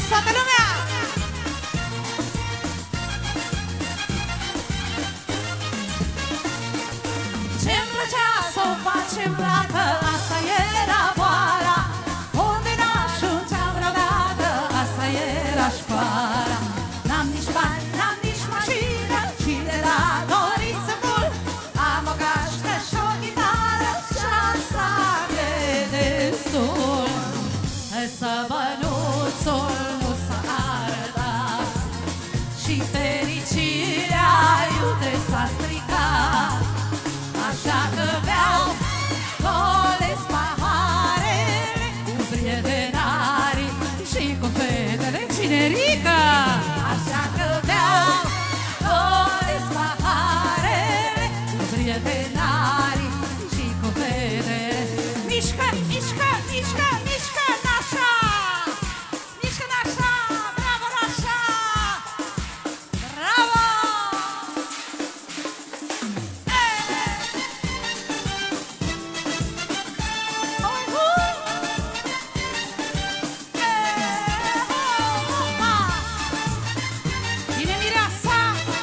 toată lumea! Ce-mi plăcea să o facem plată, asta era boala. Unde n-ajungeam vreodată, asta era școala. N-am nici bani, n-am nici mașină, și de la dorit să mult. Am o gașcă și o chitară, și asta e destul. Să bănuțul nu s-a arătat și fericirea iute s-a stricat. Așa că beau golesc paharele cu prietenarii și cu fetele cinerică. Așa că beau golesc paharele cu prietenarii și cu fetele. Mișcă, mișcă, mișcă, mișcă, nașa! Mișcă, nașa! Bravo, nașa! Bravo! Bine, mireasa!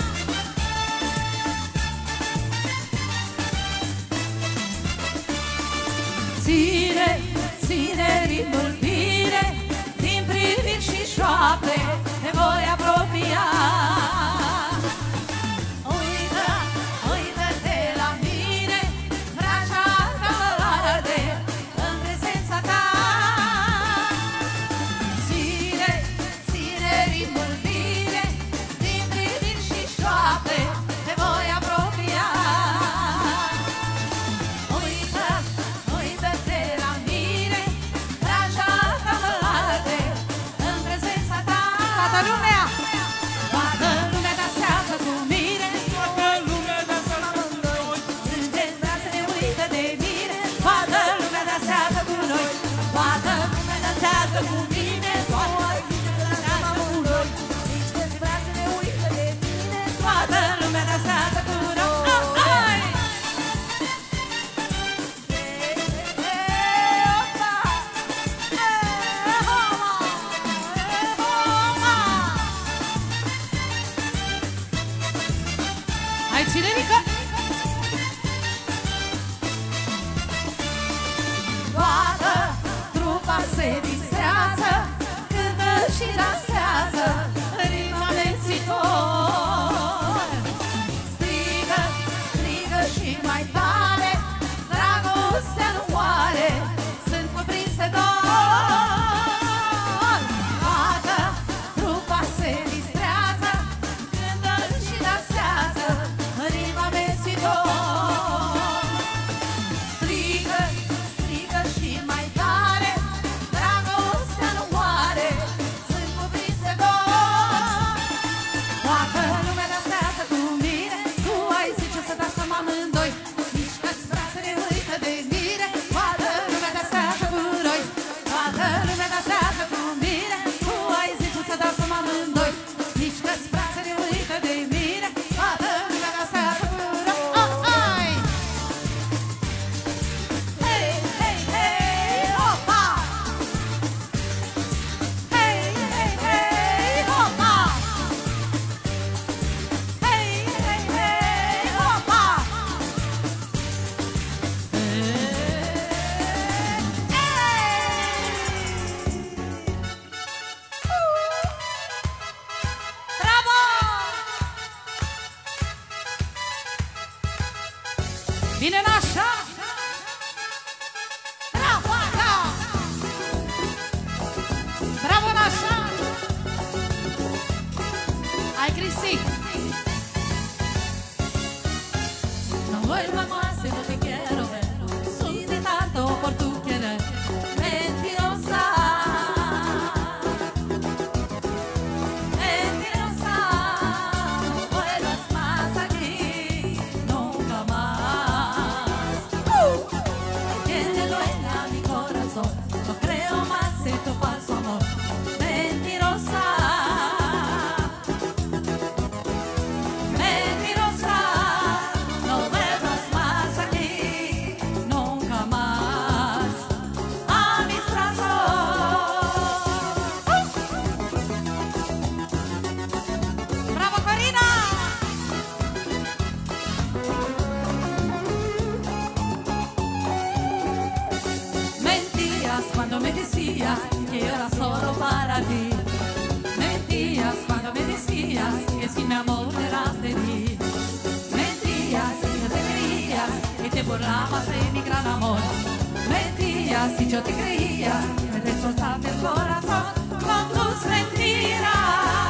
Ține, ține ritmul bine, din priviri și șoapte te voi apropia. Uită, uită-te la mine, brața arde în prezența ta. Ține, ține ritmul bine, din priviri și șoapte te voi apropia. Uită, uită-te la cuando me decías que yo era solo para ti. Mentías cuando me decías que si mi amor era de ti. Mentías y yo te creías y te burlabas de mi gran amor. Mentías y yo te creía, me destrozaste el corazón con tus mentiras.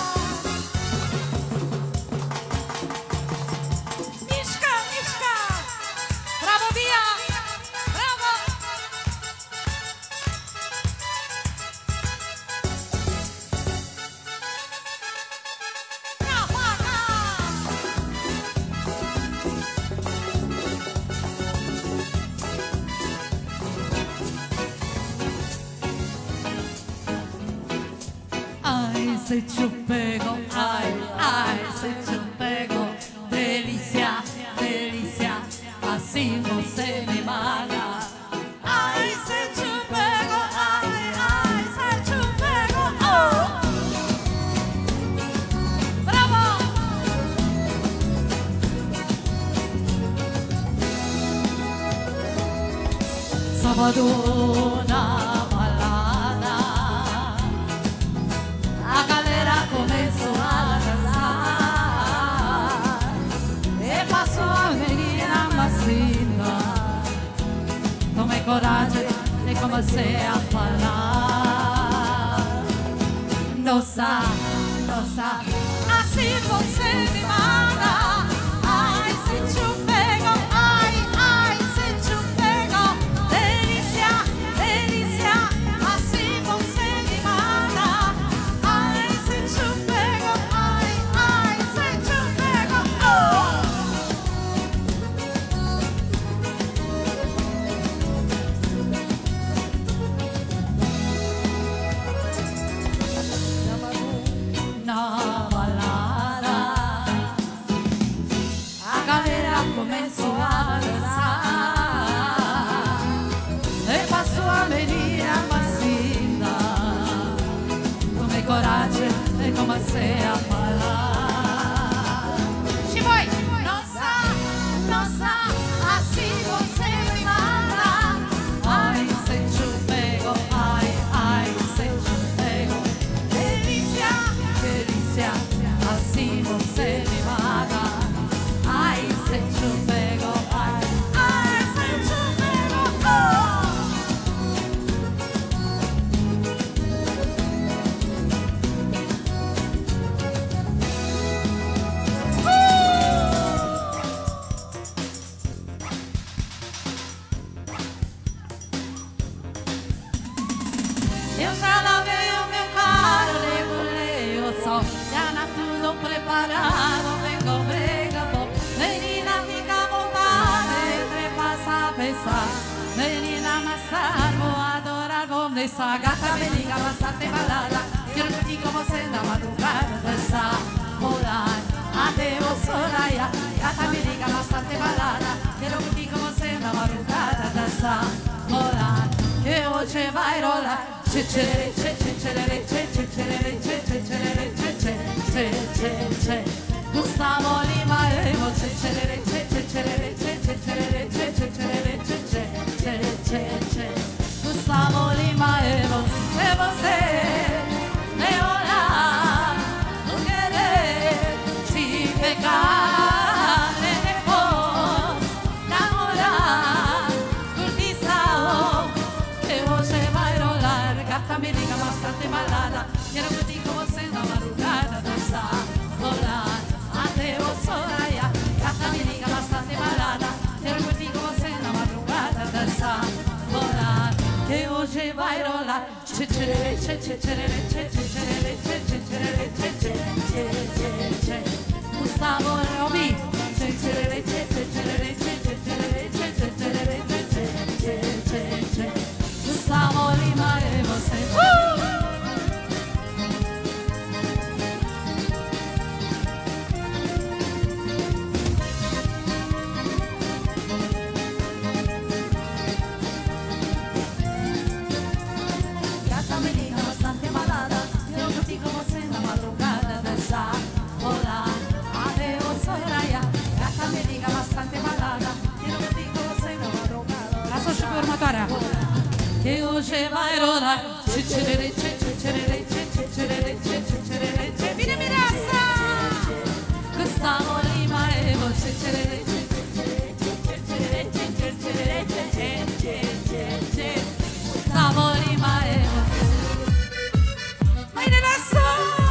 Se chupego, ay, se chupego, delícia, delícia, assim você me mata. Ai, se chupego, ai, se chupego, oh! Bravo! Sábado na balada, a galera começou a dançar e passou a menina macia. Tomei coragem e comecei a falar. Nossa, nossa, assim você me mata. Ai, se te pego, ai, se te pego. Delícia, delícia, assim você me mata. Ai, se te pego, ai, se te pego, oh! Na balada, a galera começou a dançar e passou a menina macia. Tomei coragem e comecei a falar. Chiboi! Nossa, nossa, assim você me mata. Ai, se te pego, ai, se te pego. Delícia, delícia, assim você me mata. Ai, se te pego, ai, se te pego, oh! Eu já lavei o meu carro, regulei o sol, já na tudo preparado, vengo brega bom. Menina, fica à vontade, entre passa a pensar. Menina, amassar, vou adorar, vou dançar. Gata, me liga, bastante balada, quero curtir com você na madrugada, dançar, rolar, até o sol raiar. Gata, me liga, bastante balada, quero curtir com você na madrugada, dançar, rolar, que hoje vai rolar. Che che che che che che che che che che che che che Gustavo Lima Evo che che che che che che che che che Gustavo Lima Evo se você me olhar não querer te pegar e depois namorar curtir salão que hoje vai rolar. Gata, me liga, bastante balada, quero curtir com você na madrugada, dançar, rolar, até o sol raiar. Gata, me liga, bastante balada, quero curtir com você na madrugada, dançar, rolar, que hoje vai rolar. Che che che che che che che che che Gustavo Robi, che che che che che Gustavo Lima e você. Gata, me liga, bastante balada, quero curtir com você na madrugada, dançar, rolar, até o sol raiar. Gata, me liga, bastante balada, quero curtir com você na madrugada. Asso și pe următoarea. que hoje vai rolar. Vieni Mirazza, questa molima è voce. Questa molima è voce. Ma in adesso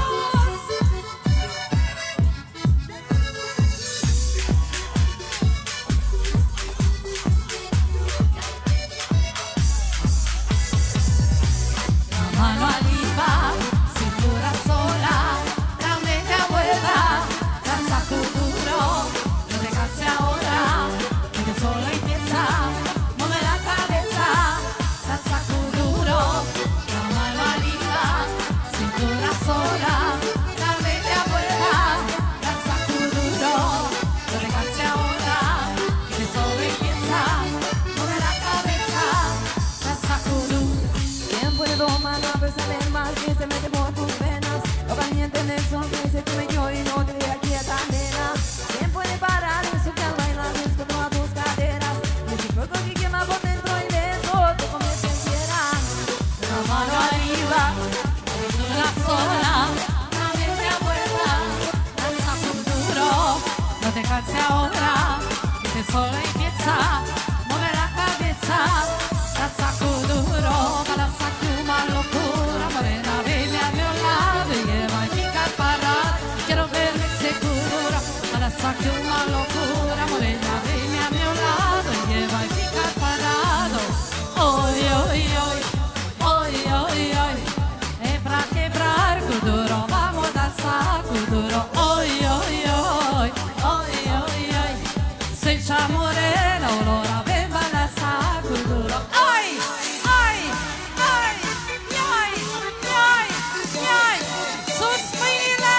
mano arriba, cintura sola, la media vuelta, danza futuro, no te canses ahora, que te solo empieza, mueve la cabeza, danza futuro, la mano arriba, cintura sola, la media vuelta, danza futuro, no te canses ahora, que te solo empieza, mueve la cabeza, danza futuro. ¿Quién puede domar la fuerza del mal que se mete por tus venas? Lo caliente en el sol que se come yo y no te deja quieta, nena. ¿Quién puede parar eso que al bailar descontrola a tus caderas? Y ese fuego que quema por dentro y dentro te convierte en fiera. La mano arriba, cintura sola, la media vuelta, danza futuro, no te canses ahora, que solo empieza, mueve la cabeza, danza futuro, balanza una locura, morena, veme a mi lado y lleva y pica al parar, quiero verme segura, balanza una locura, morena, veme a mi lado y lleva y pica al parado, hoy, hoy, hoy. Hoy, hoy, hoy, es para quebrar Kuduro, vamos a danzar Kuduro. Hoy, hoy, hoy, hoy, hoy, hoy, senza morena, allora ven a danzar Kuduro. Hoy, hoy, hoy, hoy, hoy, hoy, sospira.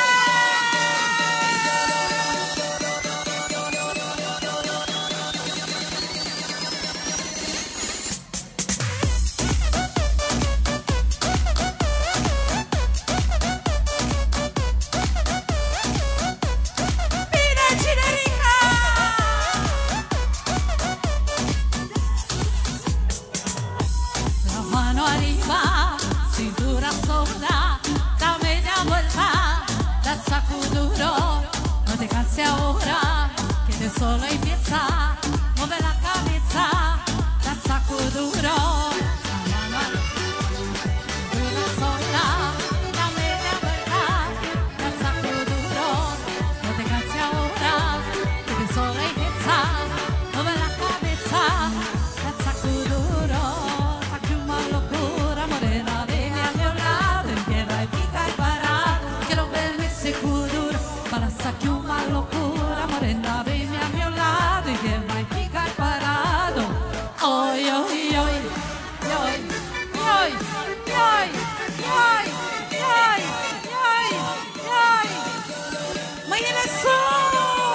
La mano arriba, cintura sola, la media vuelta, danza Kuduro, no te canses ahora, que de solo empieza, mueve la cabeza, danza Kuduro, la mano arriba, cintura sola, la media vuelta, danza Kuduro, no te canses ahora, que de solo empieza, mueve la cabeza, danza Kuduro. Una locura, morena, veme a mi lado, empieza y pica y para, quiero verme seguro, para sacar una locura, morena, veme a mi lado, empieza y pica y parado, hoy, hoy, hoy, hoy, hoy, hoy, hoy, hoy, hoy, hoy, mañana sos.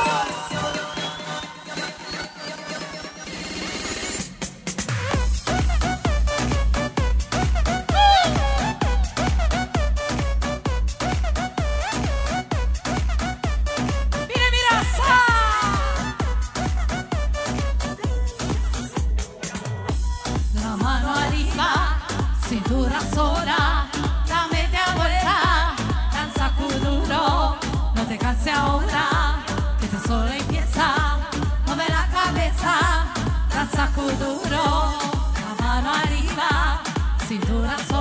Viene Mirazza. La mano arriba, cintura sola, la media vuelta, danza Kuduro, no te canses ahora, que te solo empieza, mueve la cabeza, danza Kuduro, la mano arriba, cintura sola.